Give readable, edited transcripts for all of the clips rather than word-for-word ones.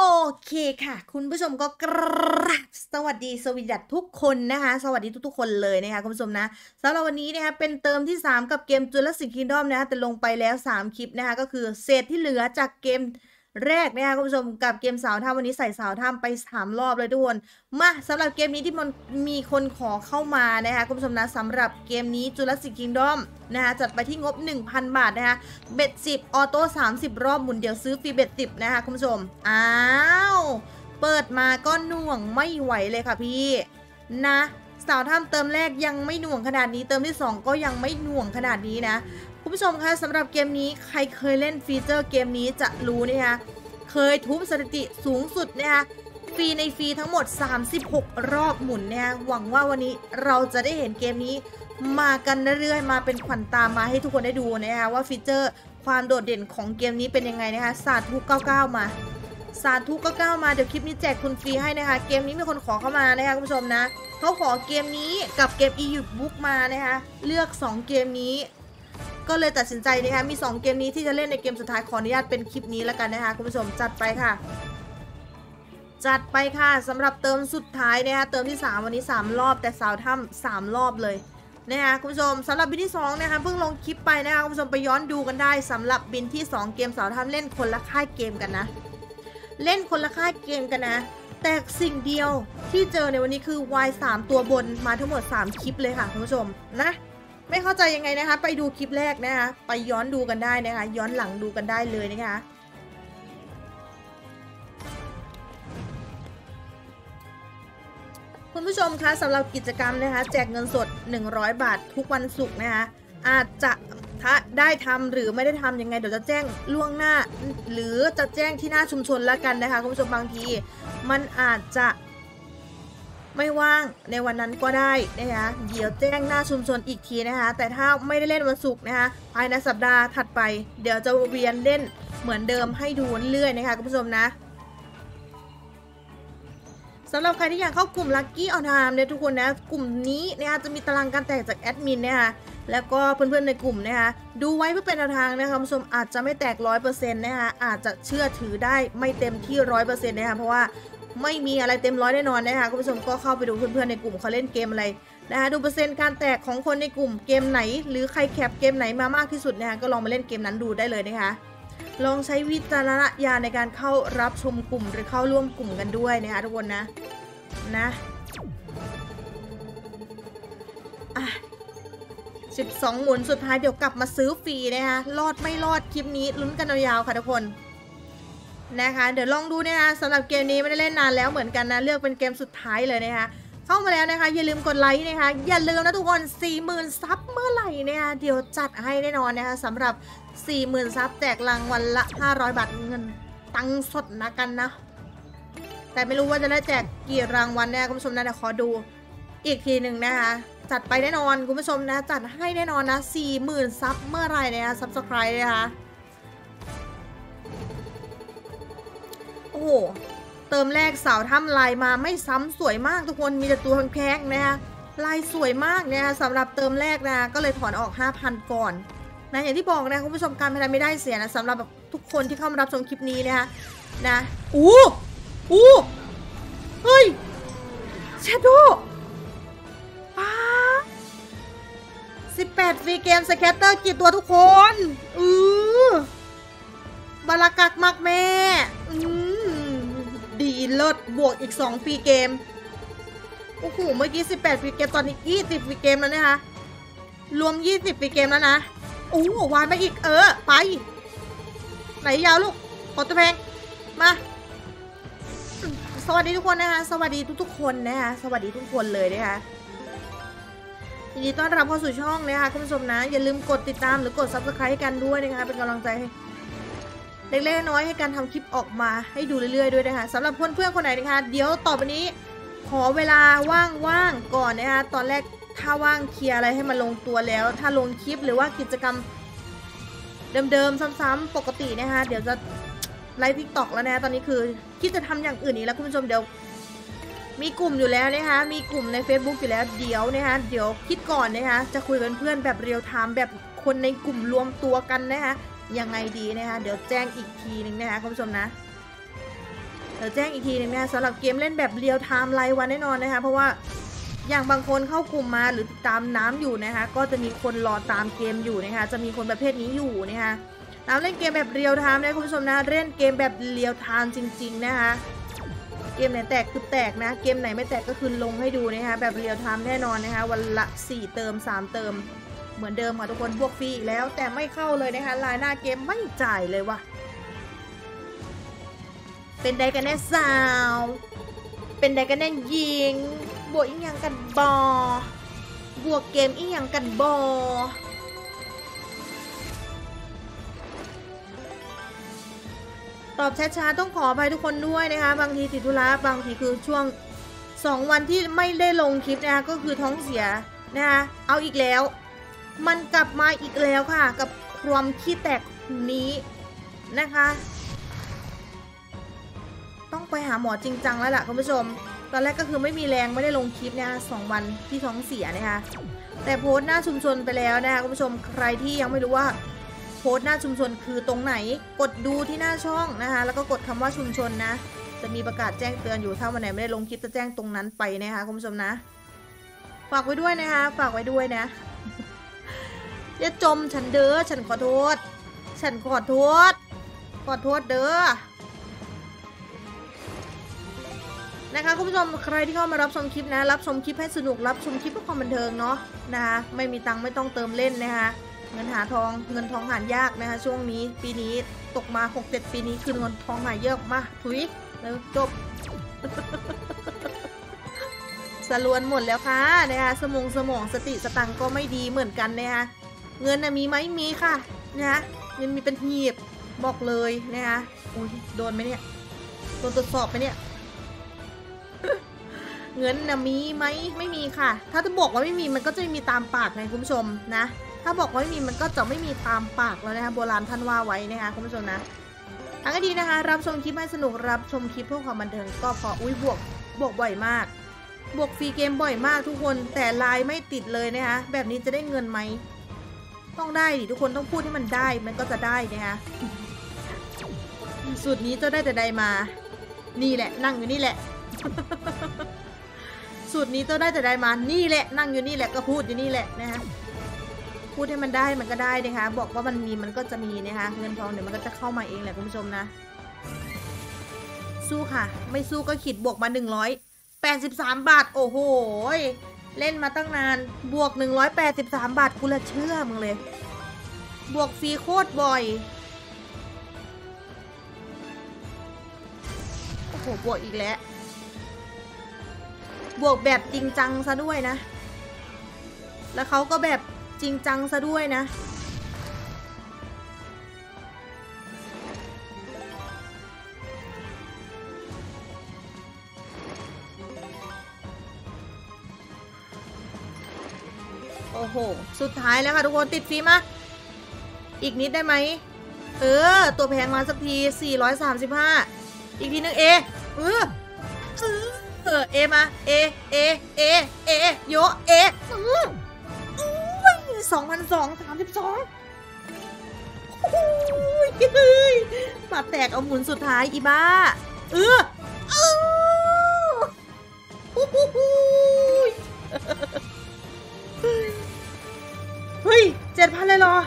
เคค่ะคุณผู้ชมก็กราบสวัสดีสวีดัสทุกคนนะคะสวัสดีทุกๆคนเลยนะคะคุณผู้ชมนะสำหรับวันนี้นะคะเป็นเติมที่3กับเกม Jurassic Kingdom นะคะแต่ลงไปแล้ว3คลิปนะคะก็คือเศษที่เหลือจากเกมแรกนะคะคุณผู้ชมกับเกมสาวถ้ำวันนี้ใส่สาวถ้ำไป3รอบเลยทุกคนมาสำหรับเกมนี้ที่มันมีคนขอเข้ามานะคะคุณผู้ชมนะสำหรับเกมนี้ Jurassic Kingdom นะคะจัดไปที่งบ 1,000 บาทนะคะเบ็ด10ออโต้30รอบหมุนเดียวซื้อฟรีเบ็ด10นะคะคุณผู้ชมอ้าวเปิดมาก็หน่วงไม่ไหวเลยค่ะพี่นะสาวถ้ำเติมแรกยังไม่หน่วงขนาดนี้เติมที่2ก็ยังไม่หน่วงขนาดนี้นะคุณผู้ชมคะสำหรับเกมนี้ใครเคยเล่นฟีเจอร์เกมนี้จะรู้นะคะเคยทุบสถิติสูงสุดนะคะฟรีในฟรีทั้งหมด36รอบหมุนนะคะหวังว่าวันนี้เราจะได้เห็นเกมนี้มากันเรื่อยๆมาเป็นขวัญตามาให้ทุกคนได้ดูนะคะว่าฟีเจอร์ความโดดเด่นของเกมนี้เป็นยังไงนะคะสาธุ99มาสาธุ99มาเดี๋ยวคลิปนี้แจกคุณฟรีให้นะคะเกมนี้มีคนขอเข้ามานะคะคุณผู้ชมนะเขาขอเกมนี้กับเกม e-book มานะคะเลือก2เกมนี้ก็เลยตัดสินใจนะคะมี2เกมนี้ที่จะเล่นในเกมสุดท้ายขออนุญาตเป็นคลิปนี้แล้วกันนะคะคุณผู้ชมจัดไปค่ะจัดไปค่ะสำหรับเติมสุดท้ายนะคะเติมที่3วันนี้3รอบแต่สาวถ้ำ3รอบเลยนะคะคุณผู้ชมสำหรับบินที่2นะคะเพิ่งลงคลิปไปนะคะคุณผู้ชมไปย้อนดูกันได้สำหรับบินที่2เกมสาวถ้ำเล่นคนละค่ายเกมกันนะเล่นคนละค่ายเกมกันนะแต่สิ่งเดียวที่เจอในวันนี้คือ Y3 ตัวบนมาทั้งหมด3คลิปเลยค่ะคุณผู้ชมนะไม่เข้าใจยังไงนะคะไปดูคลิปแรกนะคะไปย้อนดูกันได้นะคะย้อนหลังดูกันได้เลยนะคะคุณผู้ชมคะสำหรับกิจกรรมนะคะแจกเงินสด100 บาททุกวันศุกร์นะคะอาจจะถ้าได้ทำหรือไม่ได้ทำยังไงเดี๋ยวจะแจ้งล่วงหน้าหรือจะแจ้งที่หน้าชุมชนแล้วกันนะคะคุณผู้ชมบางทีมันอาจจะไม่ว่างในวันนั้นก็ได้นะคะเดี๋ยวแจ้งหน้าชุมชนอีกทีนะคะแต่ถ้าไม่ได้เล่นวันศุกร์นะคะภายในสัปดาห์ถัดไปเดี๋ยวจะเวียนเล่นเหมือนเดิมให้ดูเรื่อยๆนะคะคุณผู้ชมนะสำหรับใครที่อยากเข้ากลุ่ม Lucky on Time เนี่ยทุกคนนะกลุ่มนี้นะคะจะมีตารางการแตกจากแอดมินนะคะแล้วก็เพื่อนๆในกลุ่มนะคะดูไว้เพื่อเป็นแนวทางนะคะคุณผู้ชมอาจจะไม่แตก 100% นะคะอาจจะเชื่อถือได้ไม่เต็มที่ 100% นะคะเพราะว่าไม่มีอะไรเต็มร้อยแน่นอนนะคะคุณผู้ชมก็เข้าไปดูเพื่อนๆในกลุ่มเขาเล่นเกมอะไรนะคะดูเปอร์เซ็นต์การแตกของคนในกลุ่มเกมไหนหรือใครแคปเกมไหนมามากที่สุดนะคะก็ลองมาเล่นเกมนั้นดูได้เลยนะคะลองใช้วิจารณญาณในการเข้ารับชมกลุ่มหรือเข้าร่วมกลุ่มกันด้วยนะคะทุกคนนะ12หมุนสุดท้ายเดี๋ยวกลับมาซื้อฟรีนะคะรอดไม่รอดคลิปนี้ลุ้นกันยาวๆค่ะทุกคนนะคะเดี๋ยวลองดูนะคะสำหรับเกมนี้ไม่ได้เล่นนานแล้วเหมือนกันนะเลือกเป็นเกมสุดท้ายเลยนะคะเข้ามาแล้วนะคะอย่าลืมกดไลค์นะคะอย่าลืมนะทุกคน 40,000 ซับเมื่อไหร่นะคะเดี๋ยวจัดให้แน่นอนนะคะสำหรับ 40,000 ซับแจกรางวัลละ500 บาทเงินตังสดนะกันนะแต่ไม่รู้ว่าจะได้แจกกี่รางวัลเนี่ยคุณผู้ชมนะเดี๋ยวขอดูอีกทีหนึ่งนะคะจัดไปแน่นอนคุณผู้ชมนะจัดให้แน่นอนนะ 40,000 ซับเมื่อไหร่นะคะซับสไครต์นะคะโอ้โหเติมแรกสาวถ้ำลายมาไม่ซ้ำสวยมากทุกคนมีแต่ตัวแพงๆนะคะลายสวยมากนะคะสำหรับเติมแรกนะก็เลยถอนออก 5,000 ก่อนนะอย่างที่บอกนะคุณผู้ชมการพนันไม่ได้เสียนะสำหรับทุกคนที่เข้ามารับชมคลิปนี้นะคะนะเฮ้ยแชโดว์18ฟรีเกมสแคตเตอร์กี่ตัวทุกคนบารากักมักแม่ดีเลิศบวกอีก2ฟรีเกมโอ้โหเมื่อกี้18ฟรีเกมตอนนี้20ฟรีเกมแล้วนะคะรวม20ฟรีเกมแล้วนะโอ้วานไปอีกไปไหนยาวลูกขอตัวแพงมาสวัสดีทุกคนนะคะสวัสดีทุกคนนะคะสวัสดีทุกคนเลยนะคะยินดีต้อนรับเข้าสู่ช่องนะคะคุณผู้ชมนะอย่าลืมกดติดตามหรือกด Subscribe ให้กันด้วยนะคะเป็นกำลังใจเล็กๆน้อยๆให้การทำคลิปออกมาให้ดูเรื่อยๆด้วยนะคะสำหรับเพื่อนๆคนไหนนะคะเดี๋ยวต่อไปนี้ขอเวลาว่างๆก่อนนะคะตอนแรกถ้าว่างเคลียร์อะไรให้มันลงตัวแล้วถ้าลงคลิปหรือว่ากิจกรรมเดิมๆซ้ำๆปกตินะคะเดี๋ยวจะไลฟ์ TikTok แล้วนะตอนนี้คือคิดจะทำอย่างอื่นอีกแล้วคุณผู้ชมเดี๋ยวมีกลุ่มอยู่แล้วนะคะมีกลุ่มใน Facebook อยู่แล้วเดี๋ยวนะคะเดี๋ยวคิดก่อนนะคะจะคุยกับเพื่อนแบบเรียลไทม์แบบคนในกลุ่มรวมตัวกันนะคะยังไงดีนะคะเดี๋ยวแจ้งอีกทีนึงนะคะคุณผู้ชมนะเดี๋ยวแจ้งอีกทีนึงนะสำหรับเกมเล่นแบบเรียลไทม์รายวันแน่นอนนะคะเพราะว่าอย่างบางคนเข้ากลุ่มมาหรือติดตามน้ำอยู่นะคะก็จะมีคนรอตามเกมอยู่นะคะจะมีคนประเภทนี้อยู่นะคะน้ำเล่นเกมแบบเรียลไทม์นะคุณผู้ชมนะเล่นเกมแบบเรียลไทม์จริงๆนะคะเกมไหนแตกคือแตกนะเกมไหนไม่แตกก็คือลงให้ดูนะคะแบบเรียลไทม์แน่นอนนะคะวันละ4 เติม 3 เติมเหมือนเดิมค่ะทุกคนพวกฟรีแล้วแต่ไม่เข้าเลยนะคะรายหน้าเกมไม่จ่ายเลยว่ะเป็นใดกันแน่สาวเป็นใดกันแน่ยิงบวกอีกอย่างกันบวกเกมอีกอย่างกันตอบช้าๆต้องขออภัยทุกคนด้วยนะคะบางทีติดธุระบางทีคือช่วง2 วันที่ไม่ได้ลงคลิปนะคะก็คือท้องเสียนะคะเอาอีกแล้วมันกลับมาอีกแล้วค่ะกับความขี้แตกนี้นะคะต้องไปหาหมอจริงจังแล้วล่ะคุณผู้ชมตอนแรกก็คือไม่มีแรงไม่ได้ลงคลิปนะคะ2 วันที่ท้องเสียนะคะแต่โพสต์หน้าชุมชนไปแล้วนะคะคุณผู้ชมใครที่ยังไม่รู้ว่าโพสต์หน้าชุมชนคือตรงไหนกดดูที่หน้าช่องนะคะแล้วก็กดคำว่าชุมชนนะจะมีประกาศแจ้งเตือนอยู่ถ้าวันไหนไม่ได้ลงคลิปจะแจ้งตรงนั้นไปนะคะคุณผู้ชมนะฝากไว้ด้วยนะคะฝากไว้ด้วยนะอย่าจมฉันเด้อฉันขอโทษเด้อนะคะคุณผู้ชมใครที่เข้ามารับชมคลิปนะรับชมคลิปให้สนุกรับชมคลิปเพื่อความบันเทิงเนาะนะคะไม่มีตังค์ไม่ต้องเติมเล่นนะคะเงินทองหายากนะคะช่วงนี้ปีนี้ตกมา 6-7 ปีนี้คือเงินทองหายเยอะมาถุยแล้วจบ สลวนหมดแล้วค่ะนะคะสมองสติสตังก็ไม่ดีเหมือนกันนะคะเงินมีไหมมีค่ะนะคะเงินมีเป็นหีบบอกเลยนะคะอุ้ยโดนไหมเนี่ยโดนตรวจสอบไหมเนี่ยเงินมีไหมไม่มีค่ะถ้าจะบอกว่าไม่มีมันก็จะไม่มีตามปากไงคุณผู้ชมนะถ้าบอกว่าไม่มีมันก็จะไม่มีตามปากแล้วนะคะโบราณท่านว่าไว้นะคะคุณผู้ชมนะทั้งดีนะคะรับชมคลิปให้สนุกรับชมคลิปเพื่อความบันเทิงก็พออุ้ยบวกบ่อยมากบวกฟรีเกมบ่อยมากทุกคนแต่ไลน์ไม่ติดเลยนะคะแบบนี้จะได้เงินไหมต้องได้ดิทุกคนต้องพูดให้มันได้มันก็จะได้นะคะสูตรนี้จะได้แต่ใดมานี่แหละนั่งอยู่นี่แหละสูตรนี้ต้องได้แต่ได้มานี่แหละนั่งอยู่นี่แหละก็พูดอยู่นี่แหละนะคะพูดให้มันได้มันก็ได้นะคะบอกว่ามันมีมันก็จะมีนะคะเงินทองเดี๋ยวมันก็จะเข้ามาเองแหละคุณผู้ชมนะสู้ค่ะไม่สู้ก็ขีดบวกมา183 บาทโอ้โหเล่นมาตั้งนานบวก183 บาทกูละเชื่อมึงเลยบวกฟรีโคตรบ่อยโอ้โหบวกอีกแล้วบวกแบบจริงจังซะด้วยนะแล้วเขาก็แบบจริงจังซะด้วยนะโอ้โหสุดท้ายแล้วค่ะทุกคนติดฟรีมาอีกนิดได้ไหมตัวแพงมาสักที435อีกทีนึงเอมาโย2,232มาแตกเอาหมุนสุดท้ายอีบ้าเฮ้ย 7,000 เลยเหรอ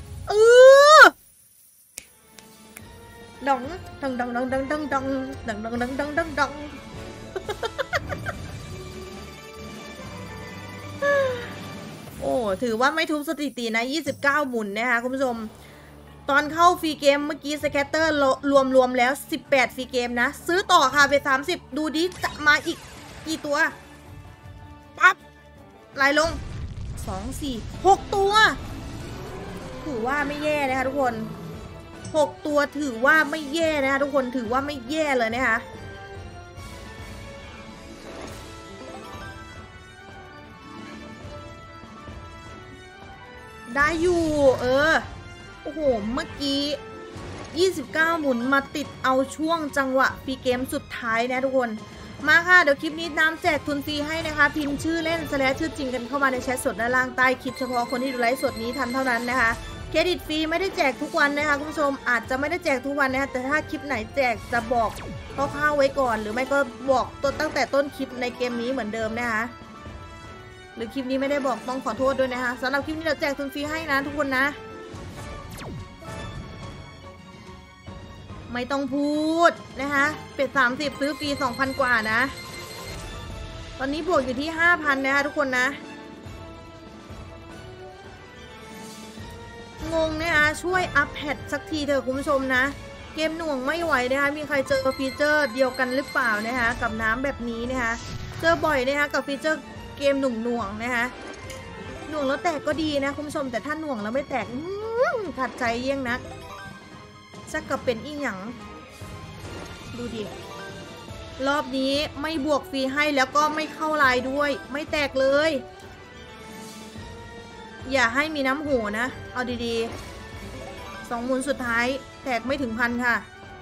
ดองโอ้ถือว่าไม่ทุบสถิตินะ29 หมุนนะคะคุณผู้ชมตอนเข้าฟรีเกมเมื่อกี้สแกตเตอร์รวมแล้ว18ฟรีเกมนะซื้อต่อค่ะไป30ดูดิจะมาอีกกี่ตัวปั๊บไล่ลง2 4 6ตัวถือว่าไม่แย่นะคะทุกคน6ตัวถือว่าไม่แย่นะคะทุกคนถือว่าไม่แย่เลยนะคะได้อยู่โอ้โหเมื่อกี้29 หมุนมาติดเอาช่วงจังหวะฟรีเกมสุดท้ายนะทุกคนมาค่ะเดี๋ยวคลิปนี้น้ำแจกทุนฟรีให้นะคะพิมพ์ชื่อเล่น/ชื่อจริงกันเข้ามาในแชทสดด้านล่างใต้คลิปเฉพาะคนที่ดูไลฟ์สดนี้ทันเท่านั้นนะคะเครดิตฟรีไม่ได้แจกทุกวันนะคะคุณผู้ชมอาจจะไม่ได้แจกทุกวันนะคะแต่ถ้าคลิปไหนแจกจะบอกคร่าวๆไว้ก่อนหรือไม่ก็บอกตั้งแต่ต้นคลิปในเกมนี้เหมือนเดิมนะคะหรือคลิปนี้ไม่ได้บอกต้องขอโทษด้วยนะคะสำหรับคลิปนี้เราแจกทุนฟรีให้นะทุกคนนะไม่ต้องพูดนะคะเป็ด30ซื้อฟรี 2,000 กว่านะตอนนี้บวกอยู่ที่ 5,000 นะคะทุกคนนะงงนะคะช่วยอัพแพทสักทีเถอะคุณผู้ชมนะเกมหน่วงไม่ไหวนะคะมีใครเจอฟีเจอร์เดียวกันหรือเปล่านะคะกับน้ำแบบนี้นะคะเจอบ่อยนะคะกับฟีเจอร์เกมหน่วงนะคะหน่วงแล้วแตกก็ดีนะคุณผู้ชมแต่ถ้าหน่วงแล้วไม่แตกขัดใจเยี่ยงนักจะกับเป็นอีหยังดูดิรอบนี้ไม่บวกฟรีให้แล้วก็ไม่เข้าลายด้วยไม่แตกเลยอย่าให้มีน้ำโหนะเอาดีๆ2 หมุนสุดท้ายแตกไม่ถึง 1,000 ค่ะ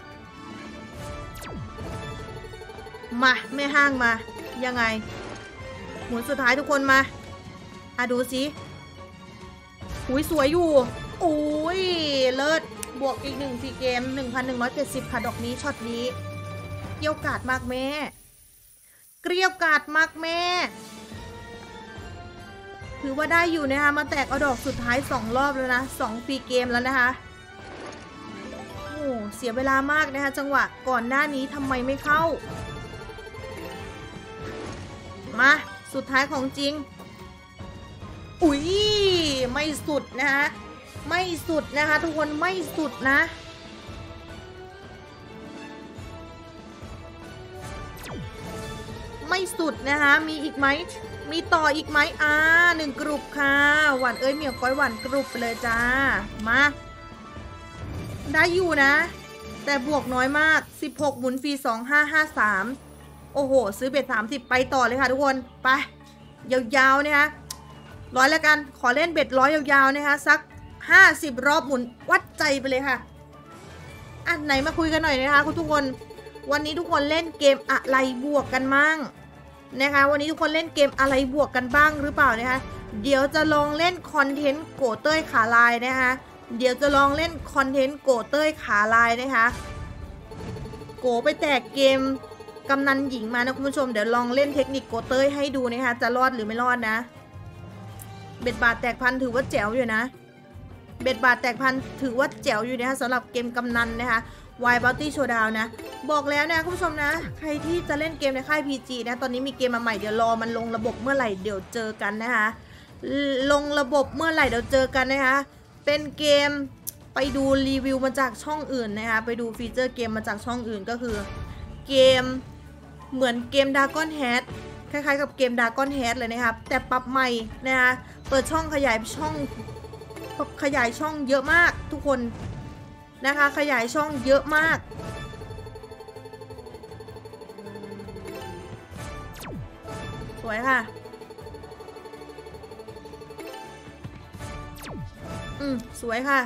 มาแม่ห้างมายังไงหมุนสุดท้ายทุกคนมาดูสิอุ้ยสวยอยู่โอ้ยเลิศบวกอีก1ฟรีเกม 1,170 ค่ะดอกนี้ช็อตนี้เกรี้ยวกราดมากแม่เกรี้ยวกราดมากแม่ถือว่าได้อยู่นะคะมาแตกเอาดอกสุดท้าย2 รอบแล้วนะ2ฟรีเกมแล้วนะคะโอ้เสียเวลามากนะคะจังหวะก่อนหน้านี้ทำไมไม่เข้ามาสุดท้ายของจริงอุ๊ยไม่สุดนะคะไม่สุดนะคะทุกคนไม่สุดนะไม่สุดนะคะมีอีกไหมมีต่ออีกไหม1 กลุ่มค่ะหวานเหมียวก้อยหวานกลุ่มไปเลยจ้ามาได้อยู่นะแต่บวกน้อยมาก16 หมุนฟรี 2553โอ้โหซื้อเบ็ด30ไปต่อเลยค่ะทุกคนไปยาวๆนะคะร้อยแล้วกันขอเล่นเบ็ด100ยาวๆนะคะสัก50 รอบหมุนวัดใจไปเลยค่ะอันไหนมาคุยกันหน่อยนะคะคุณทุกคนวันนี้ทุกคนเล่นเกมอะไรบวกกันมั่งนะคะวันนี้ทุกคนเล่นเกมอะไรบวกกันบ้างหรือเปล่านะคะเดี๋ยวจะลองเล่นคอนเทนต์โกเต้ยขาลายนะคะเดี๋ยวจะลองเล่นคอนเทนต์โกเต้ยขาลายนะคะโกไปแตกเกมกำนันหญิงมานะคุณผู้ชมเดี๋ยวลองเล่นเทคนิคโกเต้ยให้ดูนะคะจะรอดหรือไม่รอดนะเบ็ดบาทแตกพันถือว่าแจ๋วอยู่นะเบ็ดบาทแตกพันถือว่าแจ๋วอยู่นะคะสำหรับเกมกำนันนะคะWild Bounty Showdown นะบอกแล้วนะคุณผู้ชมนะใครที่จะเล่นเกมในค่าย PG นะตอนนี้มีเกมมาใหม่เดี๋ยวรอมันลงระบบเมื่อไหร่เดี๋ยวเจอกันนะคะลงระบบเมื่อไหร่เดี๋ยวเจอกันนะคะเป็นเกมไปดูรีวิวมาจากช่องอื่นนะคะไปดูฟีเจอร์เกมมาจากช่องอื่นก็คือเกมเหมือนเกม Dragon Head คล้ายๆกับเกม Dragon Head เลยนะครับแต่ปรับใหม่นะคะเปิดช่องขยายช่องเยอะมากทุกคนนะคะขยายช่องเยอะมากสวยค่ะสวยค่ะ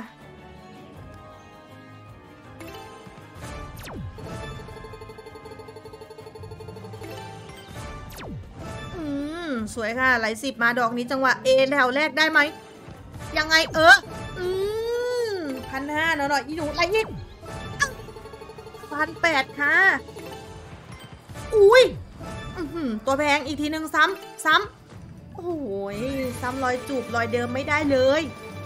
สวยค่ะไหล10มาดอกนี้จังหวะแถวแรกได้ไหมยังไง1,500หน่อยอีหนูอะไรอีก1,800ค่ะอุ้ยตัวแพงอีกทีหนึ่งซ้ำโอ้ยซ้ำรอยจูบรอยเดิมไม่ได้เลย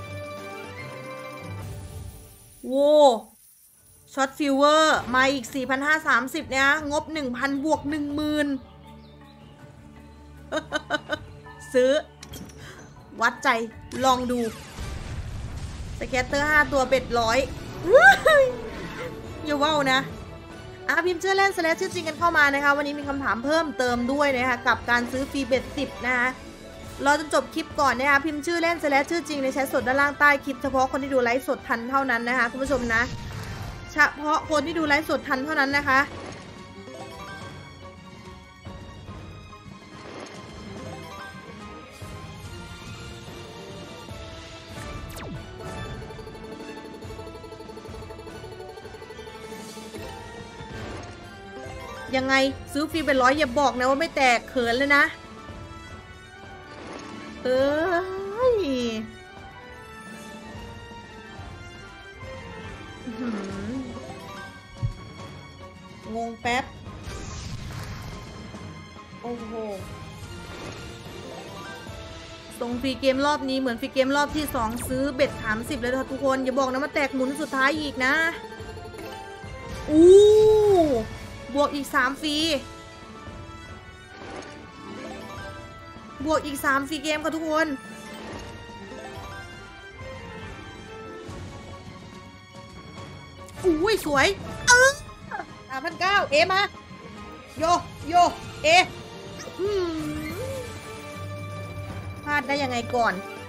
โว้ช็อตฟิวเวอร์มาอีก 4,530 เนี่ยงบ 1,000 บวก 10,000 ซื้อวัดใจลองดูสแกตเตอร์5 ตัวเบ็ด100อย่าว่าวนะพิมพ์ชื่อเล่นและชื่อจริงกันเข้ามานะคะวันนี้มีคำถามเพิ่มเติมด้วยนะคะกับการซื้อฟรีเบ็ด10นะคะรอจนจบคลิปก่อนนะคะพิมพ์ชื่อเล่นและชื่อจริงในแชทสดด้านล่างใต้คลิปเฉพาะคนที่ดูไลฟ์สดทันเท่านั้นนะคะคุณผู้ชมนะเฉพาะคนที่ดูไลฟ์สดทันเท่านั้นนะคะยังไงซื้อฟรีเป็น100อย่าบอกนะว่าไม่แตกเขินเลยนะงงแป๊บโอ้โหส่งฟรีเกมรอบนี้เหมือนฟรีเกมรอบที่2ซื้อเบ็ด30เลยค่ะทุกคนอย่าบอกนะมาแตกหมุนสุดท้ายอีกนะบวกอีก3ฟรีบวกอีก3ฟรีเกมค่ะทุกคนอุ้ยสวย3,900เอมาโยเอพลาดได้ยังไงก่อน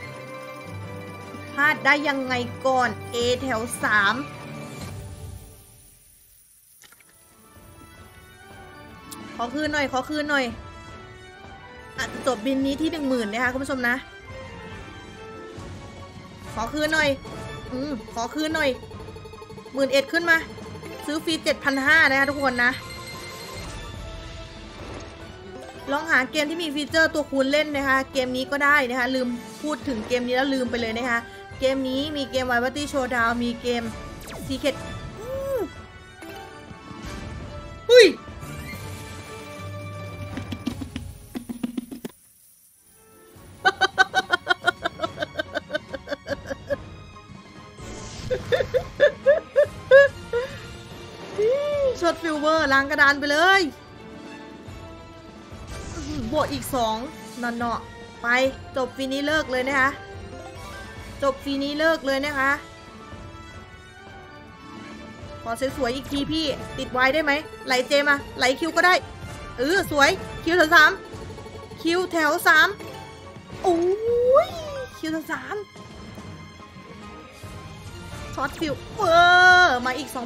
เอแถว3ขอคืนหน่อยอาจจะจบบินนี้ที่ 10,000 นะคะคุณผู้ชมนะขอคืนหน่อย11,000ขึ้นมาซื้อฟรี 7,500 นะคะทุกคนนะลองหาเกมที่มีฟีเจอร์ตัวคูณเล่นนะคะเกมนี้ก็ได้นะคะลืมพูดถึงเกมนี้แล้วลืมไปเลยนะคะเกมนี้มีเกม Variety Showdown มีเกม Secret หุ้ยช็อตฟิลเวอร์ล้างกระดานไปเลยบวกอีก2เนาะไปจบฟีนี้เลิกเลยนะคะขอสวยๆอีกทีพี่ติดไว้ได้ไหมไหลเจมาไหลคิวก็ได้สวยคิวแถว3โอ้ยคิวแถว3ช็อตฟิลเวอร์มาอีก 2,040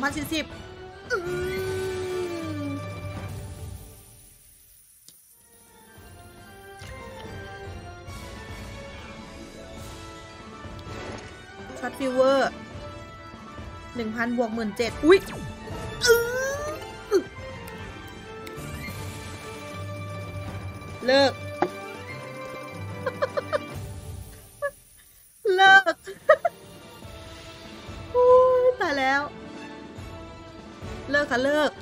ช็อตฟิวเวอร์ 1,000 บวก 17,000 อุ๊ยเลิกตายแล้วเลิกค่ะเลิก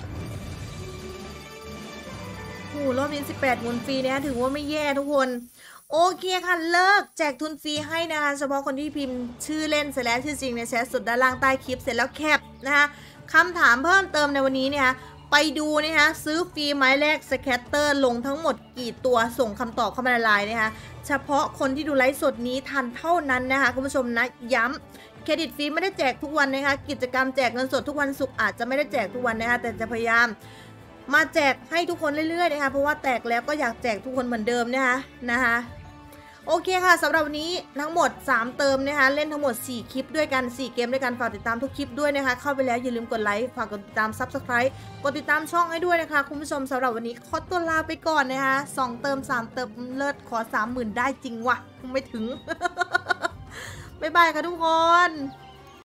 รอบนี้18 หมุนฟรีเนี่ยถือว่าไม่แย่ทุกคนโอเคค่ะเลิกแจกทุนฟรีให้นะคะเฉพาะคนที่พิมพ์ชื่อเล่นเสร็จแล้วชื่อจริงในแชทสุดด้านล่างใต้คลิปเสร็จแล้วแคปนะคะคำถามเพิ่มเติมในวันนี้เนี่ยไปดูนะคะซื้อฟรีไม้แรกสแคตเตอร์ลงทั้งหมดกี่ตัวส่งคำตอบเข้ามาในไลน์นะคะเฉพาะคนที่ดูไลฟ์สดนี้ทันเท่านั้นนะคะคุณผู้ชมนะย้ำเครดิตฟรีไม่ได้แจกทุกวันนะคะกิจกรรมแจกเงินสดทุกวันศุกร์อาจจะไม่ได้แจกทุกวันนะคะแต่จะพยายามมาแจกให้ทุกคนเรื่อยๆนะคะเพราะว่าแตกแล้วก็อยากแจกทุกคนเหมือนเดิมนะคะโอเคค่ะสำหรับวันนี้ทั้งหมด3เติมนะคะเล่นทั้งหมด4คลิปด้วยกัน4เกมด้วยกันฝากติดตามทุกคลิปด้วยนะคะเข้าไปแล้วอย่าลืมกดไลค์ฝากกดติดตาม Subscribe กดติดตามช่องให้ด้วยนะคะคุณผู้ชมสำหรับวันนี้ขอตัวลาไปก่อนนะคะ2เติม3เติมเลิศขอ 30,000 ได้จริงวะไม่ถึง บ๊ายบายค่ะทุกคน